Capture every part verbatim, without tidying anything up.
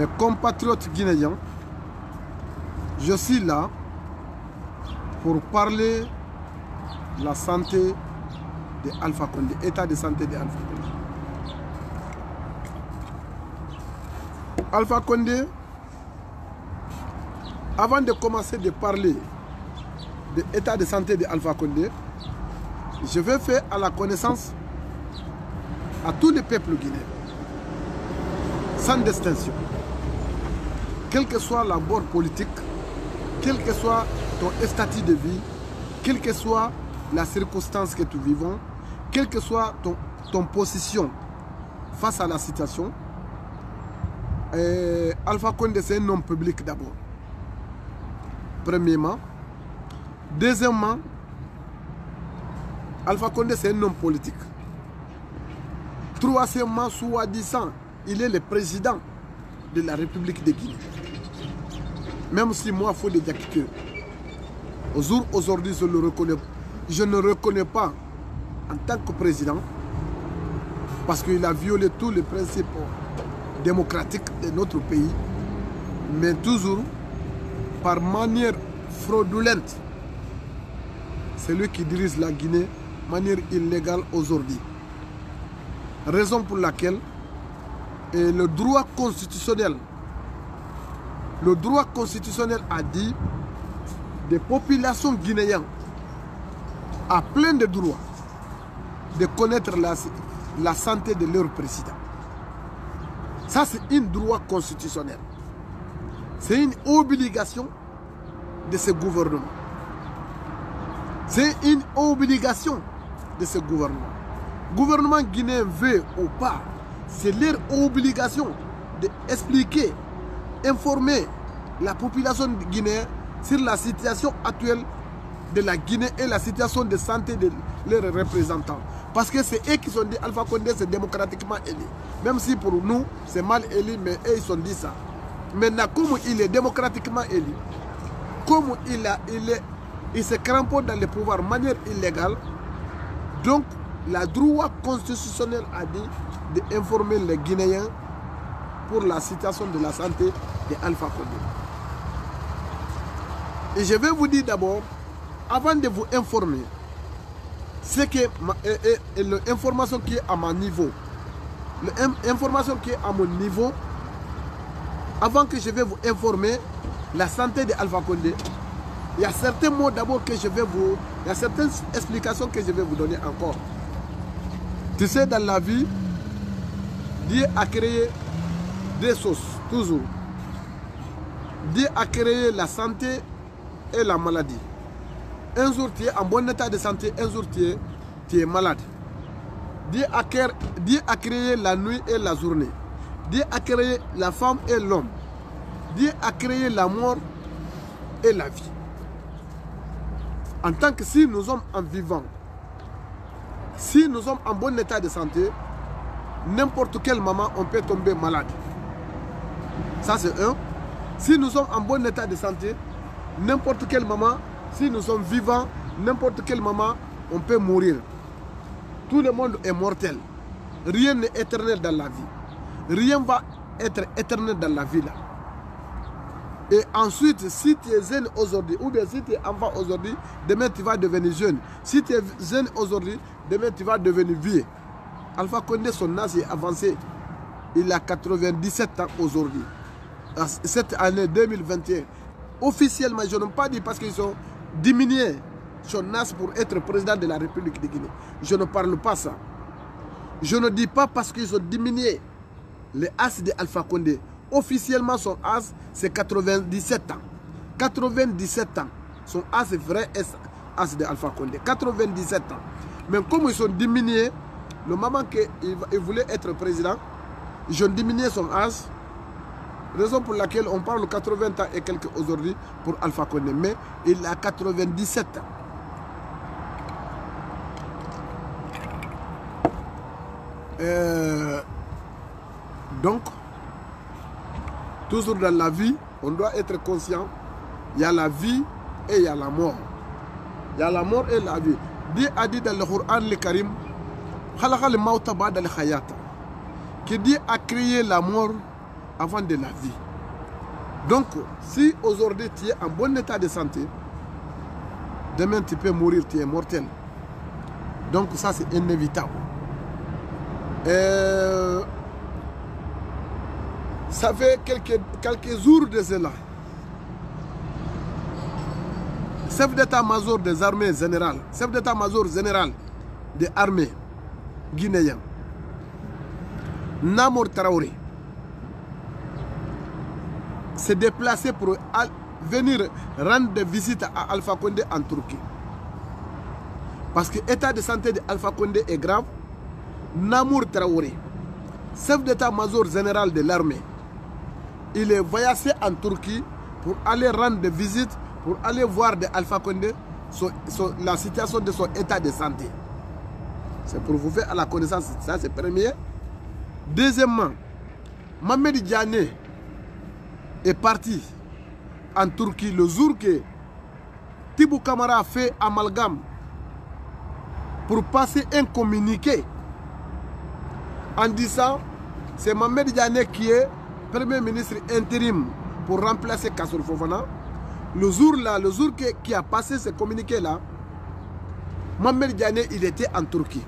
mes compatriotes guinéens, je suis là pour parler de la santé de Alpha Condé, état de santé de Alpha Condé. Alpha Condé, avant de commencer de parler de l'état de santé de Alpha Condé, je vais faire à la connaissance à tous les peuples guinéens, sans distinction. Quel que soit la bord politique, quel que soit ton statut de vie, quelle que soit la circonstance que tu vivons, quelle que soit ton, ton position face à la situation, euh, Alpha Condé c'est un homme public d'abord. Premièrement. Deuxièmement, Alpha Condé c'est un homme politique. Troisièmement, soi-disant, il est le président de la République de Guinée. Même si moi, il faut dire que au jour aujourd'hui, je, le reconnais, je ne le reconnais pas en tant que président parce qu'il a violé tous les principes démocratiques de notre pays, mais toujours par manière fraudulente. C'est lui qui dirige la Guinée de manière illégale aujourd'hui. Raison pour laquelle et le droit constitutionnel, le droit constitutionnel a dit des populations guinéennes ont plein de droits de connaître la, la santé de leur président. Ça, c'est un droit constitutionnel. C'est une obligation de ce gouvernement. C'est une obligation de ce gouvernement. Le gouvernement guinéen veut ou pas, c'est leur obligation d'expliquer, informer la population guinéenne sur la situation actuelle de la Guinée et la situation de santé de leurs représentants. Parce que c'est eux qui ont dit Alpha Condé c'est démocratiquement élu. Même si pour nous c'est mal élu, mais eux ils ont dit ça. Maintenant, comme il est démocratiquement élu, comme il, a, il, est, il se cramponne dans le pouvoir de manière illégale, donc le droit constitutionnel a dit d'informer les Guinéens pour la situation de la santé de Alpha Condé. Et je vais vous dire d'abord, avant de vous informer, c'est que l'information qui est à mon niveau, l'information qui est à mon niveau, avant que je vais vous informer la santé de Alpha Condé, il y a certains mots d'abord que je vais vous, il y a certaines explications que je vais vous donner encore. Tu sais, dans la vie, Dieu a créé des choses, toujours. Dieu a créé la santé et la maladie. Un jour tu es en bon état de santé, un jour tu es, tu es malade. Dieu a, créé, Dieu a créé la nuit et la journée. Dieu a créé la femme et l'homme. Dieu a créé la mort et la vie. En tant que si nous sommes en vivant, si nous sommes en bon état de santé, n'importe quel moment on peut tomber malade. Ça c'est un. Si nous sommes en bon état de santé, n'importe quel moment, si nous sommes vivants, n'importe quel moment, on peut mourir. Tout le monde est mortel. Rien n'est éternel dans la vie. Rien ne va être éternel dans la vie là. Et ensuite, si tu es jeune aujourd'hui, ou bien si tu es enfant aujourd'hui, demain tu vas devenir jeune. Si tu es jeune aujourd'hui, demain tu vas devenir vieux. Alpha Condé, son âge est avancé. Il a quatre-vingt-dix-sept ans aujourd'hui. Cette année deux mille vingt et un. Officiellement, je n'ai pas dit parce qu'ils ont diminué son âge pour être président de la République de Guinée. Je ne parle pas ça. Je ne dis pas parce qu'ils ont diminué l'âge de Alpha Condé. Officiellement, son âge, c'est quatre-vingt-dix-sept ans. quatre-vingt-dix-sept ans. Son âge, c'est vrai âge de Alpha Condé. quatre-vingt-dix-sept ans. Mais comme ils ont diminué, le moment qu'il voulait être président, ils ont diminué son âge. Raison pour laquelle on parle de quatre-vingts ans et quelques aujourd'hui pour Alpha Condé. Mais il a quatre-vingt-dix-sept ans. Euh, donc, toujours dans la vie, on doit être conscient, il y a la vie et il y a la mort. Il y a la mort et la vie. Dieu a dit dans le Coran le Karim, que Dieu a créé la mort avant de la vie. Donc, si aujourd'hui tu es en bon état de santé, demain tu peux mourir, tu es mortel. Donc ça c'est inévitable. Euh, ça fait quelques, quelques jours de cela. Chef d'état-major des armées générales, chef d'état-major général des armées guinéennes, Namour Traoré, s'est déplacé pour venir rendre visite à Alpha Condé en Turquie. Parce que l'état de santé de Alpha Condé est grave. Namour Traoré, chef d'état-major général de l'armée, il est voyagé en Turquie pour aller rendre visite, pour aller voir de Alpha Condé son, son, la situation de son état de santé. C'est pour vous faire à la connaissance, ça c'est premier. Deuxièmement, Mohamed Diané est parti en Turquie le jour que Tibou Kamara a fait amalgame pour passer un communiqué en disant c'est Mohamed Diané qui est Premier ministre intérim pour remplacer Kassour Fofana. Le jour là, le jour qui, qui a passé ce communiqué là, Mohamed Diané il était en Turquie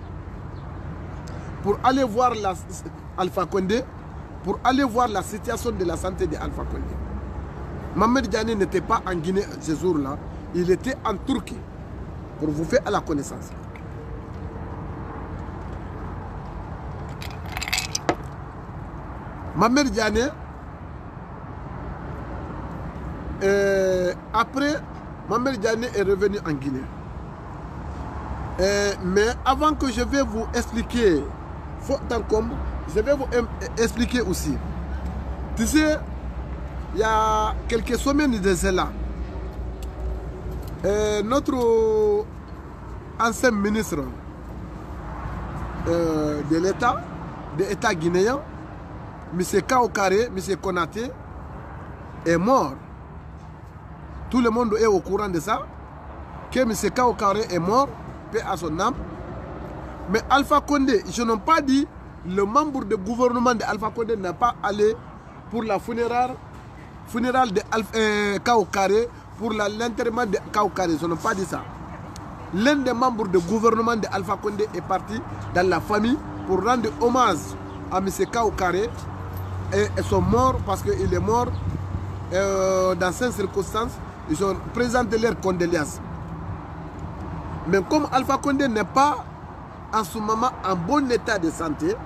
pour aller voir la, Alpha Condé, pour aller voir la situation de la santé de Alpha Condé. Mohamed Diané n'était pas en Guinée ce jour là, il était en Turquie pour vous faire à la connaissance. Mohamed Diané, euh, après, Mohamed Diané est revenu en Guinée. Euh, mais avant que je vais vous expliquer, je vais vous expliquer aussi. Tu sais, il y a quelques semaines de cela, euh, notre ancien ministre euh, de l'État, de l'État guinéen, M. Kaokare, M. Konaté, est mort. Tout le monde est au courant de ça. Que M. Kaokare est mort, paix à son âme. Mais Alpha Condé, je n'ai pas dit, le membre du gouvernement de Alpha Condé n'est pas allé pour la funéraire, funéraire de euh, Kaokare, pour l'enterrement de Kaokare. Je n'ai pas dit ça. L'un des membres du gouvernement de Alpha Condé est parti dans la famille pour rendre hommage à M. Kaokare. Et ils sont morts parce qu'il est mort euh, dans ces circonstances. Ils ont présenté leurs condoléances. Mais comme Alpha Condé n'est pas en ce moment en bon état de santé,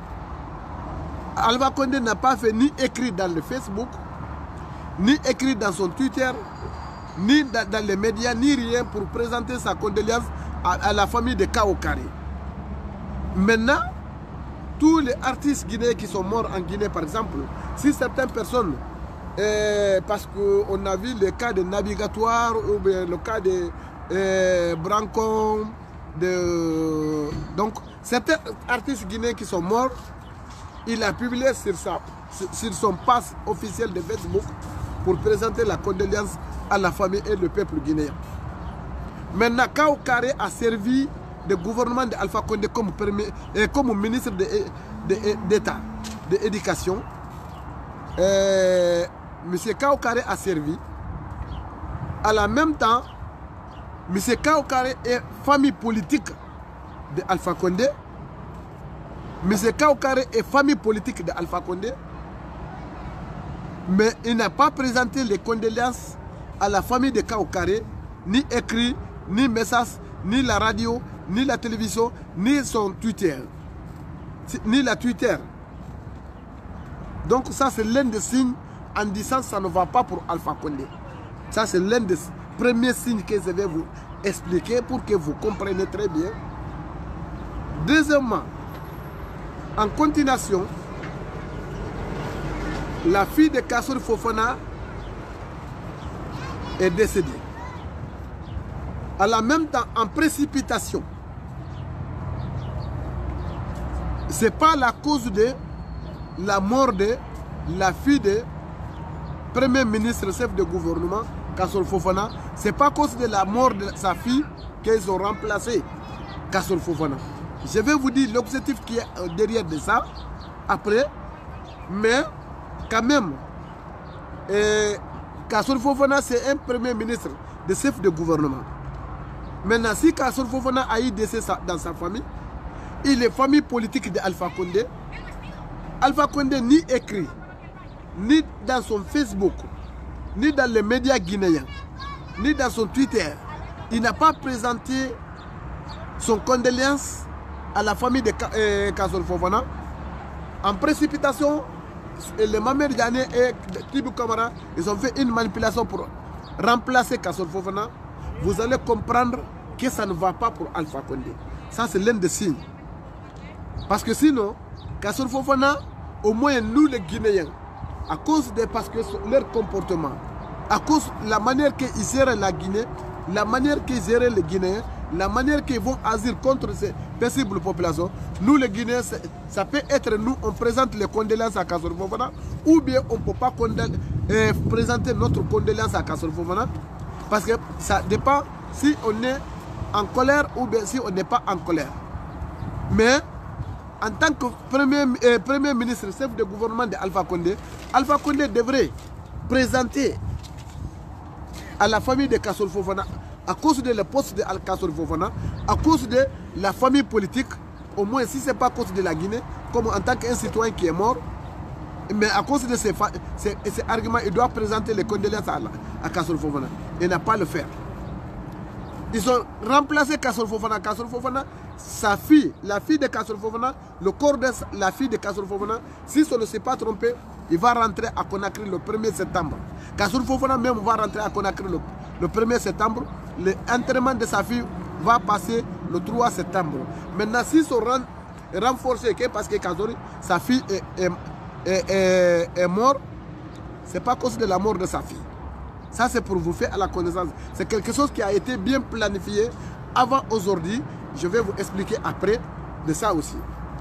Alpha Condé n'a pas fait ni écrit dans le Facebook, ni écrit dans son Twitter, ni dans, dans les médias, ni rien pour présenter sa condoléance à, à la famille de Kaokare. Maintenant, tous les artistes guinéens qui sont morts en Guinée, par exemple, si certaines personnes, euh, parce qu'on a vu le cas de Navigatoire ou bien le cas de euh, Brancon, de, donc certains artistes guinéens qui sont morts, il a publié sur, sa, sur son pass officiel de Facebook pour présenter la condoléance à la famille et le peuple guinéen. Maintenant, Kaokare a servi le gouvernement de Alpha Condé comme, euh, comme ministre d'État, de, de, de l'éducation. Euh, M. Kaokare a servi. À la même temps, M. Kaokare est famille politique de Alpha Condé. M. Kaokare est famille politique de Alpha Condé. Mais il n'a pas présenté les condoléances à la famille de Kaokare, ni écrit, ni message, ni la radio, ni la télévision, ni son Twitter, ni la Twitter. Donc ça c'est l'un des signes en disant que ça ne va pas pour Alpha Condé. Ça c'est l'un des premiers signes que je vais vous expliquer pour que vous compreniez très bien. Deuxièmement, en continuation, la fille de Kassour Fofana est décédée. À la même temps, en précipitation. Ce n'est pas la cause de la mort de la fille de Premier ministre, chef de gouvernement, Kassour Fofana. Ce n'est pas à cause de la mort de sa fille qu'ils ont remplacé Kassour Fofana. Je vais vous dire l'objectif qui est derrière de ça, après, mais quand même, euh, Kassour Fofana, c'est un premier ministre de chef de gouvernement. Maintenant, si Kassour Fofana a eu décès dans sa famille, il est famille politique de Alpha Condé. Alpha Condé ni écrit, ni dans son Facebook, ni dans les médias guinéens, ni dans son Twitter, il n'a pas présenté son condoléance à la famille de euh, Kassour Fofana. En précipitation, le Mamed Diané et Tibou Kamara, ils ont fait une manipulation pour remplacer Kassour Fofana. Vous allez comprendre que ça ne va pas pour Alpha Condé. Ça, c'est l'un des signes. Parce que sinon, Kassour Fofana, au moins nous les Guinéens, à cause de parce que leur comportement, à cause de la manière qu'ils gèrent la Guinée, la manière qu'ils gèrent les Guinéens, la manière qu'ils vont agir contre ces paisibles populations, nous les Guinéens, ça peut être nous, on présente les condoléances à Kassour Fofana, ou bien on ne peut pas euh, présenter notre condoléance à Kassour Fofana, parce que ça dépend si on est en colère ou bien si on n'est pas en colère. Mais en tant que premier, euh, premier ministre, chef de gouvernement de Alpha Condé, Alpha Condé devrait présenter à la famille de Kassour Fofana, à cause de le poste de Kassour Fofana, à cause de la famille politique, au moins si ce n'est pas à cause de la Guinée, comme en tant qu'un citoyen qui est mort, mais à cause de ces, ces, ces arguments, il doit présenter les condoléances à, à Kassour Fofana. Il n'a pas le faire. Ils ont remplacé Kassour Fofana. Kassour Fofana, sa fille, la fille de Kassour Fofana, le corps de la fille de Kassour Fofana, si on ne s'est pas trompé, il va rentrer à Conakry le premier septembre. Kassour Fofana même va rentrer à Conakry le, le premier septembre. L'enterrement de sa fille va passer le trois septembre. Maintenant, s'ils sont renforcés, parce que Kassour, sa fille est, est, est, est, est morte, ce n'est pas à cause de la mort de sa fille. Ça, c'est pour vous faire à la connaissance. C'est quelque chose qui a été bien planifié avant aujourd'hui. Je vais vous expliquer après de ça aussi.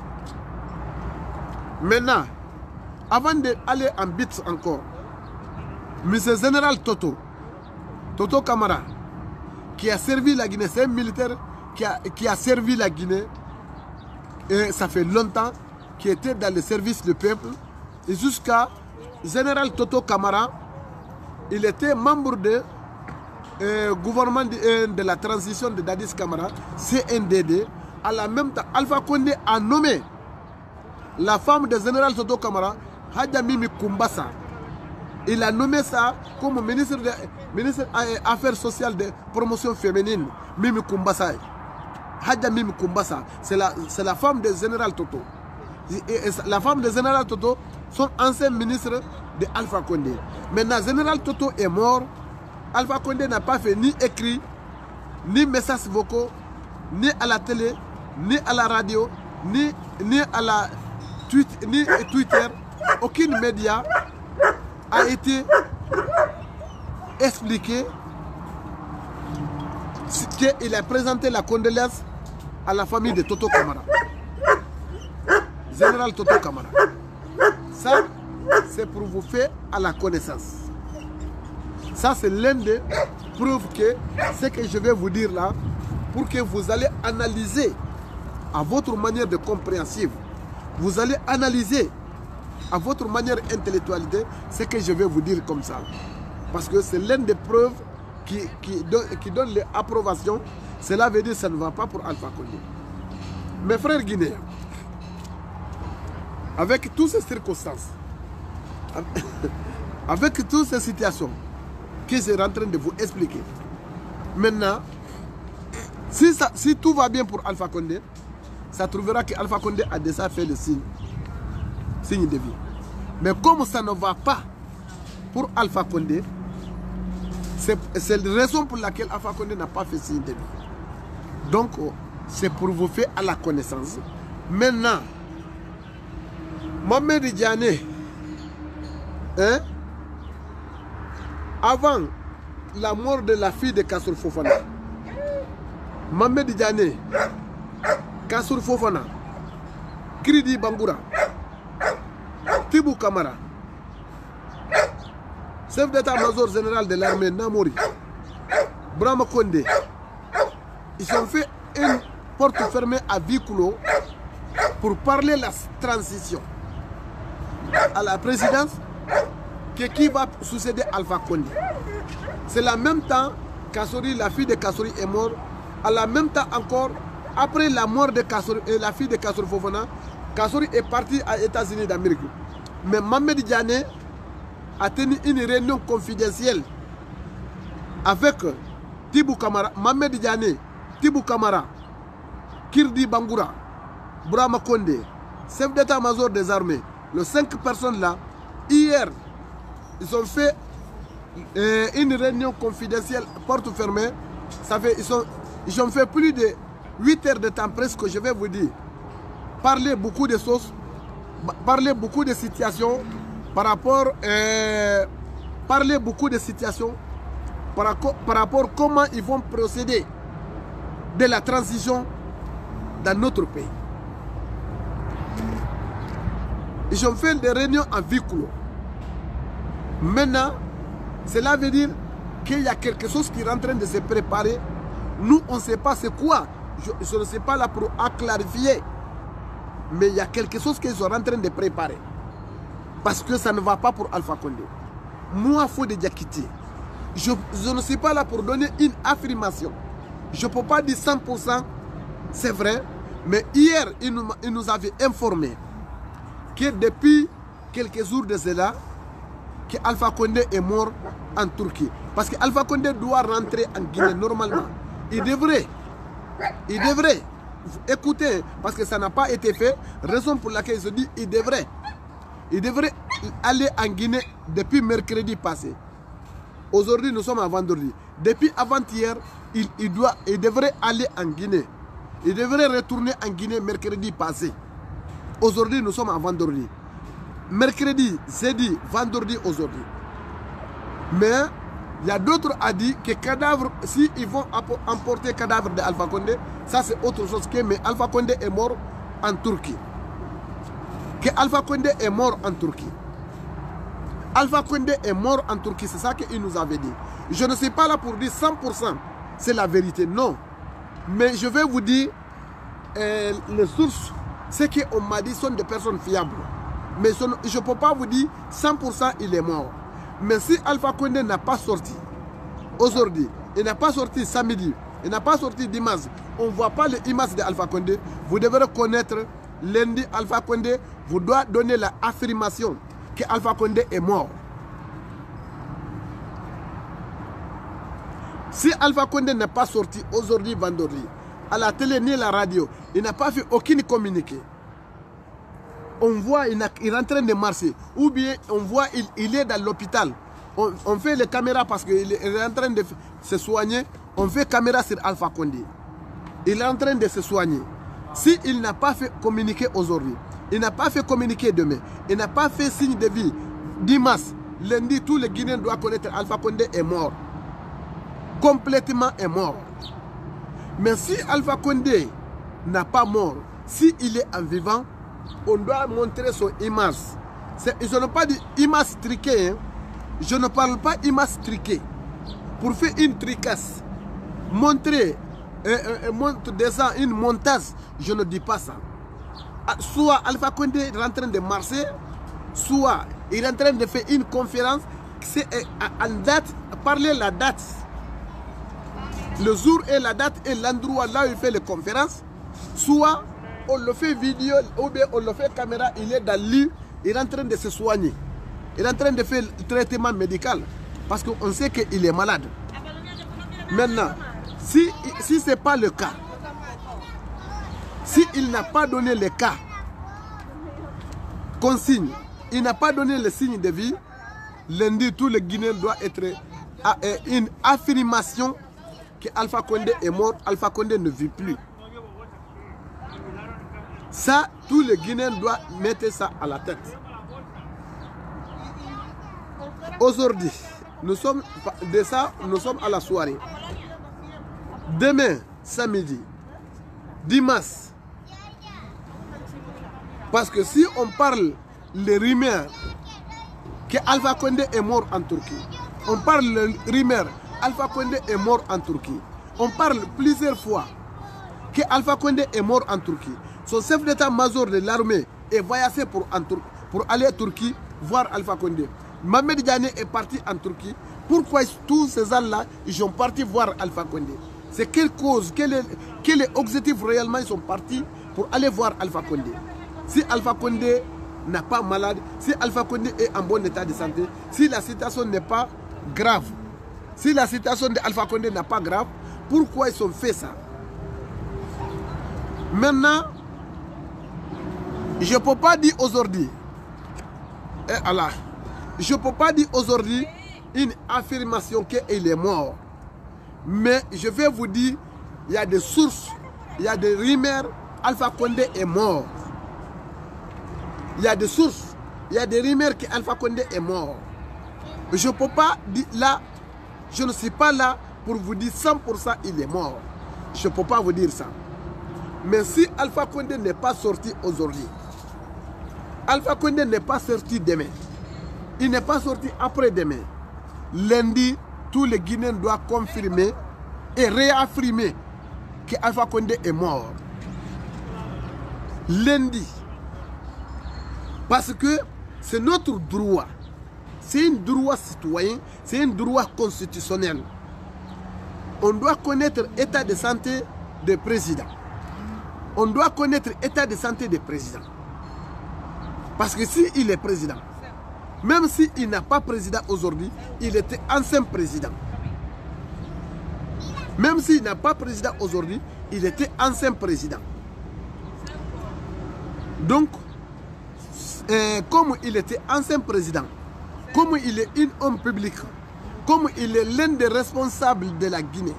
Maintenant, avant d'aller en bits encore, monsieur Général Toto, Toto Kamara, qui a servi la Guinée, c'est un militaire qui a, qui a servi la Guinée, et ça fait longtemps, qui était dans le service du peuple, et jusqu'à Général Toto Kamara, il était membre du euh, gouvernement de, euh, de la transition de Dadis Kamara, C N D D. À la même temps, Alpha Condé a nommé la femme de Général Toto Kamara, Hadja Mimi Kumbasa. Il a nommé ça comme ministre des ministre Affaires sociales de promotion féminine, Mimi Kumbasa. Hadja Mimi Kumbasa, c'est la, la femme de Général Toto. Et, et, la femme de Général Toto, son ancien ministre de Alpha Condé. Maintenant, Général Toto est mort. Alpha Condé n'a pas fait ni écrit, ni messages vocaux, ni à la télé, ni à la radio, ni, ni à la tweet, ni Twitter. Aucun média a été expliqué qu'il a présenté la condoléance à la famille de Toto Kamara. Général Toto Kamara. Ça, c'est pour vous faire à la connaissance. Ça, c'est l'un des preuves que ce que je vais vous dire là, pour que vous allez analyser à votre manière de compréhensive, vous allez analyser à votre manière intellectualité ce que je vais vous dire comme ça. Parce que c'est l'une des preuves qui, qui, donne, qui donne l'approbation. Cela veut dire que ça ne va pas pour Alpha Condé. Mes frères guinéens, avec toutes ces circonstances, avec toutes ces situations que je suis en train de vous expliquer, maintenant, si, ça, si tout va bien pour Alpha Condé, ça trouvera que Alpha Condé a déjà fait le signe, signe de vie. Mais comme ça ne va pas pour Alpha Condé, c'est la raison pour laquelle Alpha Condé n'a pas fait signe de vie. Donc, c'est pour vous faire à la connaissance. Maintenant, Mamed Diané, hein, avant la mort de la fille de Kassour Fofana, Mamed Diané, Kassour Fofana, Kridi Bangoura, Tibou Kamara, chef d'état-major général de l'armée Namori, Brahma Condé, ils ont fait une porte fermée à Vikulo pour parler de la transition à la présidence que qui va succéder Alpha Condé. C'est la même temps, Kassori, la fille de Kassori est morte. À la même temps encore, après la mort de Kassori, et la fille de Kassori Fofana, Kassori est parti aux États-Unis d'Amérique. Mais Mohamed Diané a tenu une réunion confidentielle avec Tibou Kamara, Mohamed Diané, Tibou Kamara, Kirdi Bangoura, Brahma Condé, chef d'état-major des armées. Les cinq personnes là, hier, ils ont fait euh, une réunion confidentielle, porte fermée. Ça fait, ils, ont, ils ont fait plus de huit heures de temps presque, je vais vous dire. Parler beaucoup de choses, parler beaucoup de situations par rapport, euh, parler beaucoup de situations par, par rapport à comment ils vont procéder de la transition dans notre pays. Ils ont fait des réunions en huis clos. Maintenant, cela veut dire qu'il y a quelque chose qui est en train de se préparer. Nous, on ne sait pas c'est quoi. Je, je ne sais pas là pour clarifier. Mais il y a quelque chose qu'ils sont en train de préparer. Parce que ça ne va pas pour Alpha Condé. Moi, il faut déjà quitter. Je, je ne suis pas là pour donner une affirmation. Je ne peux pas dire cent pour cent, c'est vrai. Mais hier, il nous, il nous avait informé que depuis quelques jours de cela, que Alpha Condé est mort en Turquie. Parce que Alpha Condé doit rentrer en Guinée normalement. Il devrait. Il devrait. Écoutez, parce que ça n'a pas été fait. Raison pour laquelle il se dit il devrait. Il devrait aller en Guinée depuis mercredi passé. Aujourd'hui, nous sommes à vendredi. Depuis avant-hier, il, il, doit, il devrait aller en Guinée. Il devrait retourner en Guinée mercredi passé. Aujourd'hui, nous sommes à vendredi. Mercredi, jeudi, vendredi, aujourd'hui. Mais il y a d'autres qui ont dit que cadavre, si ils vont emporter le cadavre de Alpha Condé, ça c'est autre chose que, mais Alpha Condé est mort en Turquie. Que Alpha Condé est mort en Turquie. Alpha Condé est mort en Turquie, c'est ça qu'il nous avait dit. Je ne suis pas là pour dire cent pour cent, c'est la vérité, non. Mais je vais vous dire, euh, les sources, ce qu'on m'a dit sont des personnes fiables. Mais je ne peux pas vous dire cent pour cent il est mort. Mais si Alpha Condé n'a pas sorti aujourd'hui, il n'a pas sorti samedi, il n'a pas sorti dimanche, on ne voit pas les images de Alpha Condé, vous devrez connaître lundi Alpha Condé, vous doit donner l'affirmation que Alpha Condé est mort. Si Alpha Condé n'est pas sorti aujourd'hui, vendredi, à la télé ni à la radio, il n'a pas fait aucun communiqué. On voit qu'il est en train de marcher. Ou bien on voit qu'il il est dans l'hôpital. On, on fait les caméras parce qu'il est en train de se soigner. On fait caméra sur Alpha Condé. Il est en train de se soigner. S'il n'a pas fait communiquer aujourd'hui, il n'a pas fait communiquer demain, il n'a pas fait signe de vie dimanche, lundi, tous les Guinéens doivent connaître Alpha Condé est mort. Complètement est mort. Mais si Alpha Condé n'a pas mort, s'il est en vivant, on doit montrer son image. Je ne parle pas d'image triquée. Hein. Je ne parle pas d'image triquée. Pour faire une tricasse, montrer, euh, euh, montre descend une montage, je ne dis pas ça. Soit Alpha Condé est en train de marcher, soit il est en train de faire une conférence, c'est en date, parler la date. Le jour et la date et l'endroit là où il fait les conférences, soit on le fait vidéo ou bien on le fait caméra, il est dans le lit, il est en train de se soigner. Il est en train de faire le traitement médical parce qu'on sait qu'il est malade. Maintenant, si, si ce n'est pas le cas, s'il n'a pas donné le cas, consigne, il n'a pas donné le signe de vie, lundi, tout le Guinéen doit être à, à, une affirmation que Alpha Condé est mort, Alpha Condé ne vit plus. Ça, tous les Guinéens doivent mettre ça à la tête. Aujourd'hui, nous sommes de ça, nous sommes à la soirée. Demain, samedi, dimanche. Parce que si on parle les rumeurs que Alpha Condé est mort en Turquie, on parle les rumeurs Alpha Condé est mort en Turquie. On parle plusieurs fois que Alpha Condé est mort en Turquie. Son chef d'état-major de l'armée est voyagé pour, pour aller en Turquie voir Alpha Condé. Mohamed Diagne est parti en Turquie. Pourquoi tous ces gens-là, ils sont partis voir Alpha Condé? C'est quelle cause, quel est, quel est objectif réellement ils sont partis pour aller voir Alpha Condé? Si Alpha Condé n'est pas malade, si Alpha Condé est en bon état de santé, si la situation n'est pas grave, si la situation d'Alpha Condé n'est pas grave, pourquoi ils ont fait ça? Maintenant, je ne peux pas dire aujourd'hui, eh Allah, je ne peux pas dire aujourd'hui une affirmation qu'il est mort. Mais je vais vous dire, il y a des sources, il y a des rumeurs, Alpha Condé est mort. Il y a des sources, il y a des rumeurs qu'Alpha Condé est mort. Je ne peux pas dire là, je ne suis pas là pour vous dire cent pour cent il est mort. Je ne peux pas vous dire ça. Mais si Alpha Condé n'est pas sorti aujourd'hui, Alpha Condé n'est pas sorti demain, il n'est pas sorti après-demain, lundi, tous les Guinéens doivent confirmer et réaffirmer que Alpha Condé est mort. Lundi. Parce que c'est notre droit. C'est un droit citoyen, c'est un droit constitutionnel. On doit connaître l'état de santé des présidents. On doit connaître l'état de santé des présidents. Parce que s'il est président, même s'il n'a pas président aujourd'hui, il était ancien président. Même s'il n'a pas président aujourd'hui, il était ancien président. Donc, euh, comme il était ancien président, comme il est un homme public, comme il est l'un des responsables de la Guinée,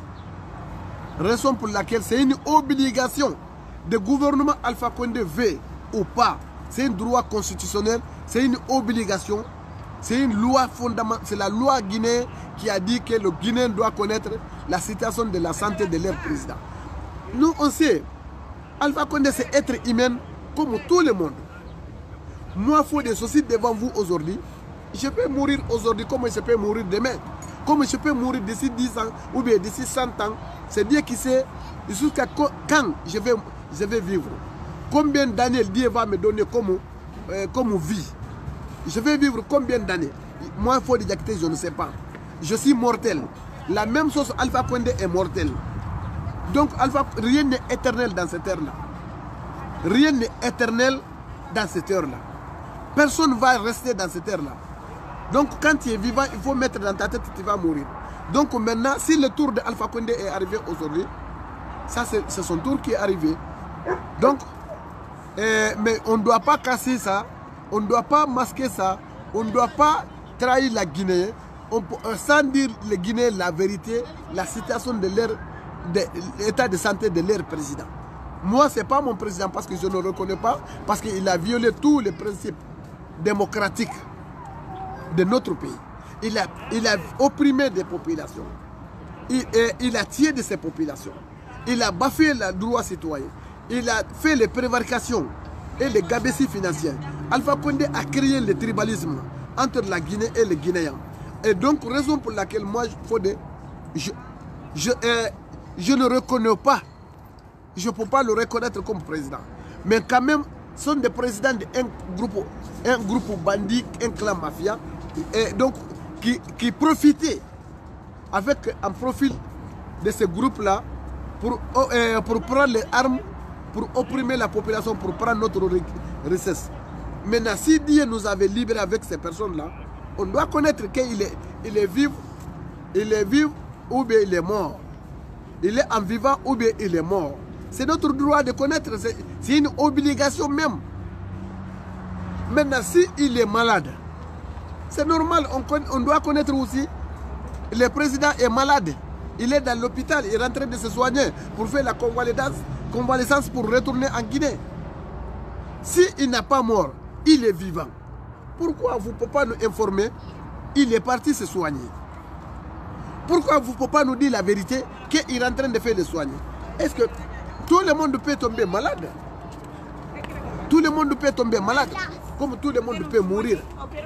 raison pour laquelle c'est une obligation du gouvernement Alpha Condé veut ou pas, c'est un droit constitutionnel, c'est une obligation, c'est une loi fondamentale, c'est la loi guinéenne qui a dit que le Guinéen doit connaître la situation de la santé de leur président. Nous on sait, Alpha Condé c'est être humain comme tout le monde. Moi, il faut des soucis devant vous aujourd'hui. Je peux mourir aujourd'hui comme je peux mourir demain. Comme je peux mourir d'ici dix ans ou bien d'ici cent ans. C'est Dieu qui sait jusqu'à quand je vais, je vais vivre. Combien d'années Dieu va me donner comme, euh, comme vie. Je vais vivre combien d'années? Moi, il faut dire que je ne sais pas. Je suis mortel. La même chose, Alpha Condé est mortel. Donc, Alpha, rien n'est éternel dans cette heure-là. Rien n'est éternel dans cette heure-là. Personne ne va rester dans cette heure-là. Donc, quand tu es vivant, il faut mettre dans ta tête que tu vas mourir. Donc, maintenant, si le tour d'Alpha Condé est arrivé aujourd'hui, ça, c'est son tour qui est arrivé. Donc, euh, mais on ne doit pas casser ça. On ne doit pas masquer ça. On ne doit pas trahir la Guinée. On peut, sans dire les Guinéens la vérité, la situation de leur de l'état de santé de leur président. Moi, ce n'est pas mon président parce que je ne le reconnais pas, parce qu'il a violé tous les principes démocratiques de notre pays. Il a, il a opprimé des populations. Il, il a tué de ces populations. Il a bafoué le droit citoyen. Il a fait les prévarications et les gabéties financières. Alpha Condé a créé le tribalisme entre la Guinée et les Guinéens. Et donc, raison pour laquelle moi, je, je, je, euh, je ne reconnais pas, je ne peux pas le reconnaître comme président. Mais quand même, ce sont des présidents d'un groupe, un groupe bandit, un clan mafia, et donc qui, qui profitaient avec un profil de ce groupe-là pour, euh, pour prendre les armes, pour opprimer la population, pour prendre notre richesse. Maintenant, si Dieu nous avait libérés avec ces personnes-là, on doit connaître qu'il est, il est vivant, il est vivant ou bien il est mort. Il est en vivant ou bien il est mort. C'est notre droit de connaître, c'est une obligation même. Maintenant, s'il est malade, c'est normal, on, on doit connaître aussi, le président est malade. Il est dans l'hôpital, il est en train de se soigner pour faire la convalescence, convalescence pour retourner en Guinée. S'il n'a pas mort, il est vivant. Pourquoi vous ne pouvez pas nous informer? Il est parti se soigner. Pourquoi vous ne pouvez pas nous dire la vérité qu'il est en train de faire le soigner? Est-ce que tout le monde peut tomber malade? Tout le monde peut tomber malade, comme tout le monde peut mourir.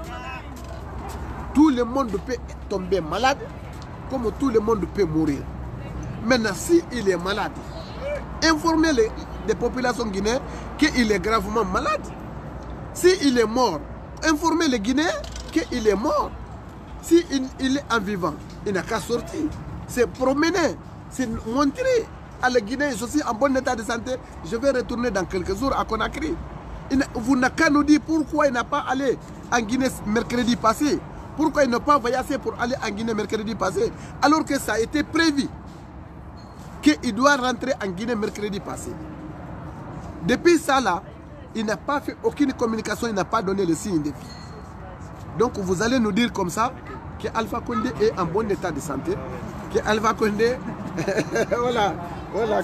Tout le monde peut tomber malade, comme tout le monde peut mourir. Maintenant, s'il est malade, informez les, les populations guinéennes qu'il est gravement malade. S'il est mort, informer les Guinéens qu'il est mort. Si il, il est en vivant, il n'a qu'à sortir. C'est promener, c'est montrer à les Guinéens, je suis en bon état de santé, je vais retourner dans quelques jours à Conakry. Il, vous n'avez qu'à nous dire pourquoi il n'a pas allé en Guinée mercredi passé. Pourquoi il n'a pas voyagé pour aller en Guinée mercredi passé, alors que ça a été prévu qu'il doit rentrer en Guinée mercredi passé. Depuis ça là, il n'a pas fait aucune communication, il n'a pas donné le signe de vie. Donc vous allez nous dire comme ça que Alpha Condé est en bon état de santé, que Alpha Condé, voilà, voilà,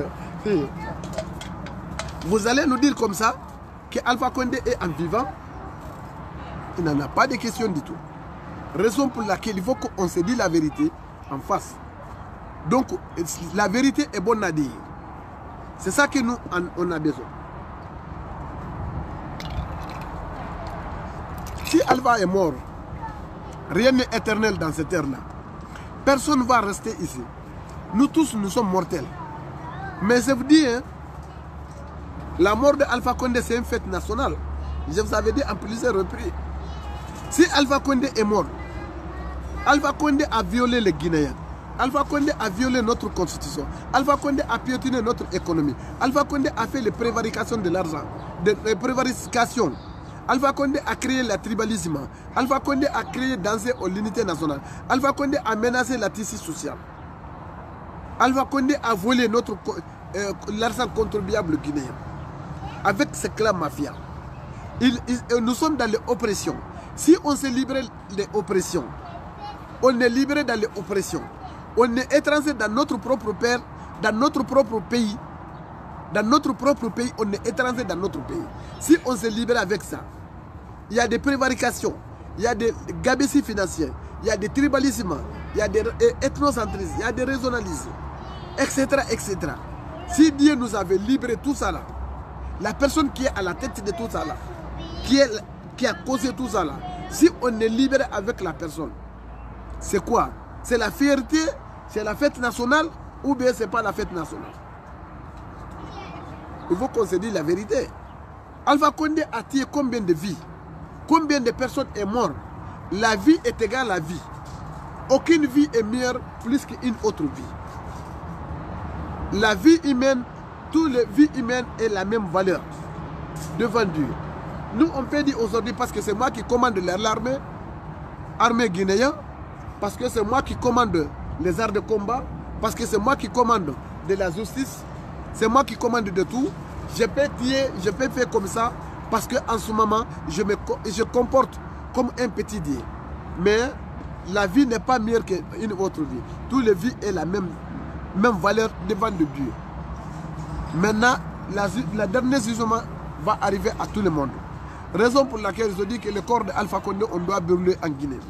vous allez nous dire comme ça que Alpha Condé est en vivant. Il n'en a pas de question du tout. Raison pour laquelle il faut qu'on se dise la vérité en face. Donc la vérité est bonne à dire. C'est ça que nous on a besoin. Si Alpha est mort, rien n'est éternel dans cette terre-là. Personne ne va rester ici. Nous tous, nous sommes mortels. Mais je vous dis, hein, la mort de Alpha Condé, c'est une fête nationale. Je vous avais dit en plusieurs reprises. Si Alpha Condé est mort, Alpha Condé a violé les Guinéens. Alpha Condé a violé notre constitution. Alpha Condé a piétiné notre économie. Alpha Condé a fait les prévarications de l'argent, les prévarications. Alpha Condé a créé le tribalisme. Alpha Condé a créé danser à l'unité nationale. Alpha Condé a menacé la tissu sociale. Alpha Condé a volé notre euh, l'argent contribuable guinéen avec ces clans mafia. Il, il, nous sommes dans l'oppression. Si on se libère des oppressions, on est libéré dans les oppressions. On est étranger dans notre propre père, dans notre propre pays. Dans notre propre pays, on est étranger dans notre pays. Si on se libère avec ça, il y a des prévarications, il y a des gabéties financiers, il y a des tribalismes, il y a des ethnocentrismes, il y a des régionalismes, et cetera, et cetera. Si Dieu nous avait libéré tout ça là, la personne qui est à la tête de tout ça là, qui, est, qui a causé tout ça là, si on est libéré avec la personne, c'est quoi? C'est la fierté, c'est la fête nationale ou bien c'est pas la fête nationale? Il faut qu'on se dise la vérité. Alpha Condé a tué combien de vies? Combien de personnes sont mortes? La vie est égale à la vie. Aucune vie est meilleure plus qu'une autre vie. La vie humaine, toutes les vies humaines ont la même valeur devant Dieu. Nous, on peut dire aujourd'hui, parce que c'est moi qui commande l'armée, armée guinéenne, parce que c'est moi qui commande les arts de combat, parce que c'est moi qui commande de la justice, c'est moi qui commande de tout. Je peux tuer, je peux faire comme ça, parce qu'en ce moment, je me je comporte comme un petit Dieu. Mais la vie n'est pas meilleure qu'une autre vie. Toutes les vies ont la même, même valeur devant de Dieu. Maintenant, la, la dernière jugement va arriver à tout le monde. Raison pour laquelle je dis que le corps d'Alpha Condé, on doit brûler en Guinée.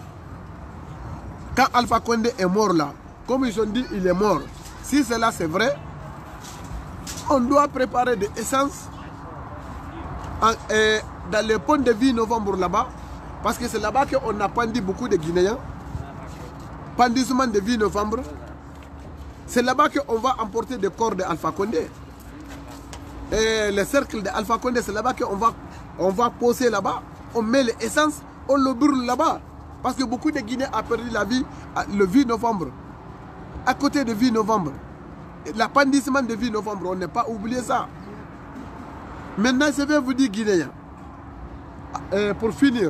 Quand Alpha Condé est mort là, comme ils ont dit, il est mort. Si cela c'est vrai, on doit préparer des essences en, euh, dans le pont de vie novembre là-bas, parce que c'est là-bas qu'on a pendu beaucoup de Guinéens. Pendissement de vie novembre. C'est là-bas qu'on va emporter des corps d'Alpha Condé. Et le cercle d'Alpha Condé, c'est là-bas qu'on va, on va poser là-bas. On met les essences, on le brûle là-bas. Parce que beaucoup de Guinéens ont perdu la vie le huit novembre. À côté de huit novembre. L'appendissement de huit novembre, on n'a pas oublié ça. Maintenant, je vais vous dire Guinéens. Euh, pour finir.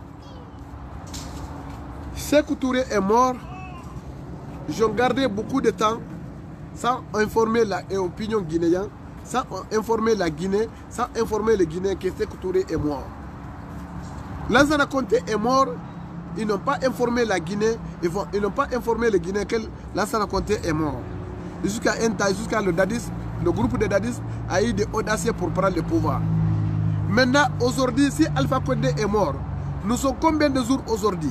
Sékou Touré est mort. J'ai gardé beaucoup de temps sans informer l'opinion guinéenne, sans informer la Guinée, sans informer les Guinéens que Sékou Touré est mort. Lansana Conté est mort. Ils n'ont pas informé la Guinée, ils n'ont pas informé les Guinéens que Lansana Conté est mort. Jusqu'à un temps, jusqu'à le Dadis, le groupe de Dadis a eu des audacieux pour prendre le pouvoir. Maintenant, aujourd'hui, si Alpha Condé est mort, nous sommes combien de jours aujourd'hui?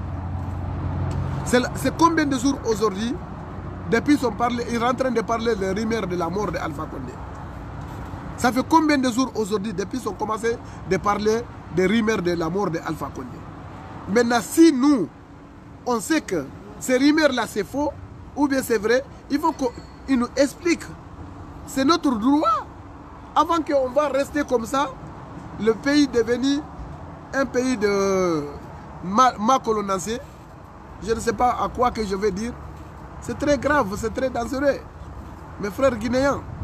C'est combien de jours aujourd'hui? Depuis qu'ils sont en train de parler des rumeurs de la mort d'Alpha Condé. Ça fait combien de jours aujourd'hui depuis qu'ils ont commencé de parler des rumeurs de la mort d'Alpha Condé? Maintenant, si nous, on sait que ces rumeurs-là, c'est faux, ou bien c'est vrai, il faut qu'ils nous expliquent. C'est notre droit. Avant qu'on va rester comme ça, le pays devenu un pays de mal, mal colonisé, je ne sais pas à quoi que je vais dire. C'est très grave, c'est très dangereux. Mes frères guinéens,